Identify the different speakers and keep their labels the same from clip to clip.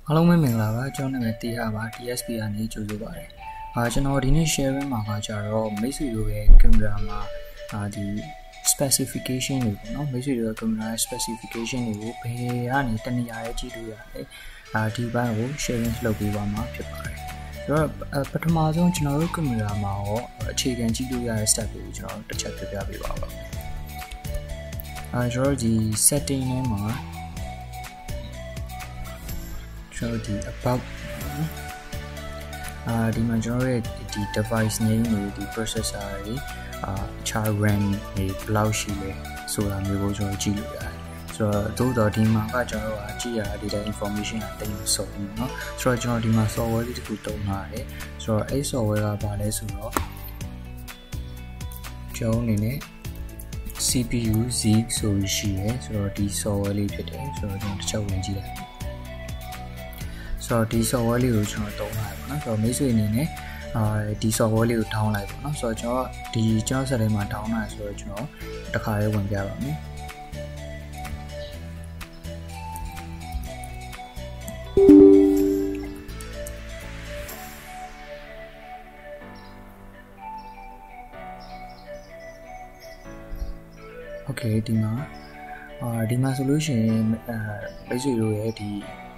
Speaker 1: အားလုံးပဲမင်္ဂလာပါကျွန်တော်နာမည်တီဟာပါ DSP ကနေကြိုဆိုပါတယ်ကျွန်တော်ဒီနေ့ sharing မှာကြတော့မိတ်ဆွေတို့ရဲ့ကင်မရာမှာဒီ specification တွေပေါ့နော်မိတ်ဆွေတို့ရဲ့ကင်မရာရဲ့ specification တွေကိုဘယ်ကနေတနေရာရဲ့ကြည့်လို့ရတယ်ဒီဘက်ကို sharing လုပ်ပေးပါမှာဖြစ်ပါတယ်ဆိုတော့ပထမဆုံးကျွန်တော်တို့ကင်မရာမှာရောအခြေခံကြည့်လို့ရတဲ့ step တွေကိုကျွန်တော်တစ်ချက်ပြပြပေးပါပါကျွန်တော်ဒီ setting ထဲမှာကျွန်တော်ဒီ about ဒီမှာကျွန်တော်ရဲ့ဒီ device name တွေဒီ processor တွေchar RAM တွေဘယ်လောက်ရှိလဲဆိုတာမျိုးကိုကျွန်တော်ကြည့်လို့ရတယ်ဆိုတော့သို့တော့ဒီမှာကျွန်တော်ကကြည့်ရတဲ့ data information ကတိတ်မစုံဘူးเนาะဆိုတော့ကျွန်တော်ဒီမှာ software လေးတစ်ခုတုံးထားတယ်ဆိုတော့အဲ့ software ကဘာလဲဆိုတော့ကျွန်တော်အနေနဲ့ CPU Z ဆိုရှိရယ်ဆိုတော့ဒီ software လေးဖြစ်တယ်ဆိုတော့ကျွန်တော်တစ်ချက်ဝင်ကြည့်လိုက်ဆိုတော့ဒီ software လေးကိုကျွန်တော်တုံးလိုက်ပါเนาะဆိုတော့မိတ်ဆွေအနေနဲ့ဒီ software လေးကို down လိုက်ပါเนาะဆိုတော့ကျွန်တော်ဆက်ထဲမှာ down လိုက်ဆိုတော့ကျွန်တော်တစ်ခါလေးဝင်ပြပါမယ်โอเคဒီမှာဆိုလို့ရှိရင်မိတ်ဆွေတို့ရဲ့ဒီ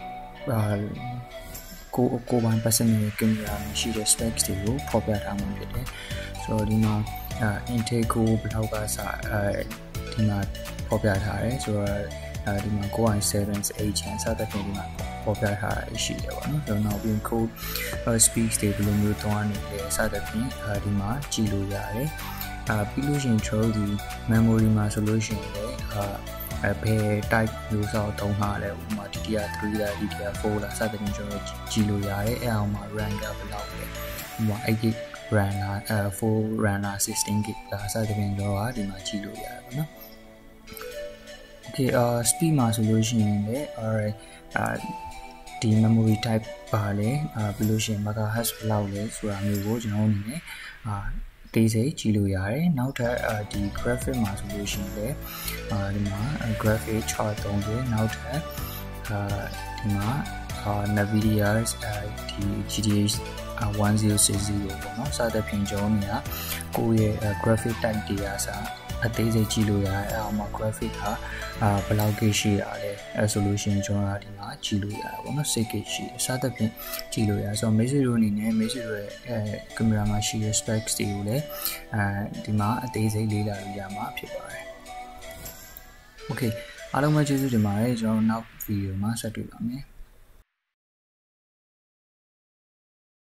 Speaker 1: ကိုပိုင်း personal ကင်မရာရှိတဲ့ specs တွေကိုဖော်ပြထားမှာဖြစ်တယ်ဆိုတော့ဒီမှာintake ကိုဘယ်လောက်ကစဒီမှာဖော်ပြထားတယ်ဆိုတော့ဒီမှာ 9.7 chance စသဖြင့်ဒီမှာဖော်ပြထားတာရှိတယ်ပေါ့နော်ဆိုတော့နောက်ပြီး code speeds တွေဘယ်လိုမျိုးတွန်းနေလဲစသဖြင့်ဒီမှာကြည့်လို့ရတယ်ပြီးလို့ရှိရင်ကျွန်တော်ဒီ memory မှာဆိုလို့ရှိရင်လည်းဘယ် type မျိုးစောက်တုံးထားလဲဥပမာ DDR3 လား DDR4 လားစသဖြင့်ကျွန်တော်ကြည့်လို့ရတယ်အဲအောင်မှာ RAM ကဘယ်လောက်လဲဥပမာ 8GB RAM လား4 RAM လား 16GB လားစသဖြင့်ကျွန်တော်ဒီမှာကြည့်လို့ရတယ်ပေါ့နော် Okay speed မှာဆိုလို့ရှိရင်လည်းဒီ memory type ပါလဲပြီးလို့ရှိရင် megahertz ဘယ်လောက်လဲဆိုတာမျိုးကိုကျွန်တော်အနေနဲ့တေးစိတ်ကြည့်လို့ရတယ်နောက်ထပ်ဒီ graphic မှာဆိုလို့ရှိရင်လည်းဒီမှာ graphic chart 30နောက်ထပ်ဒီမှာ Nvidia ဒီ GTX 1060ပေါ့နော်စသဖြင့်ကျွန်တော်နေကိုယ့်ရဲ့ graphic type တွေအားစားအသေးစိတ်ကြည့်လို့ရတယ်အဲ့အောင်မှာ graphic ကဘယ်လောက် gig ရှိရလဲဆိုလို့ရှိရင်ကျွန်တော်ဒီမှာကြည့်လို့ရတယ်ပေါ့နော် 6GB ရှိတယ်စသဖြင့်ကြည့်လို့ရတယ်ဆိုတော့မိတ်ဆွေတို့အနေနဲ့မိတ်ဆွေတို့ရဲ့ကင်မရာမှာရှိတဲ့ specs တွေကိုလည်းဒီမှာအသေးစိတ်လေ့လာလို့ရမှာဖြစ်ပါတယ် Okay အားလုံးပဲကျေးဇူးတင်ပါတယ်ကျွန်တော်နောက်ဗီဒီယိုမှာဆက်တွေ့ပါမယ်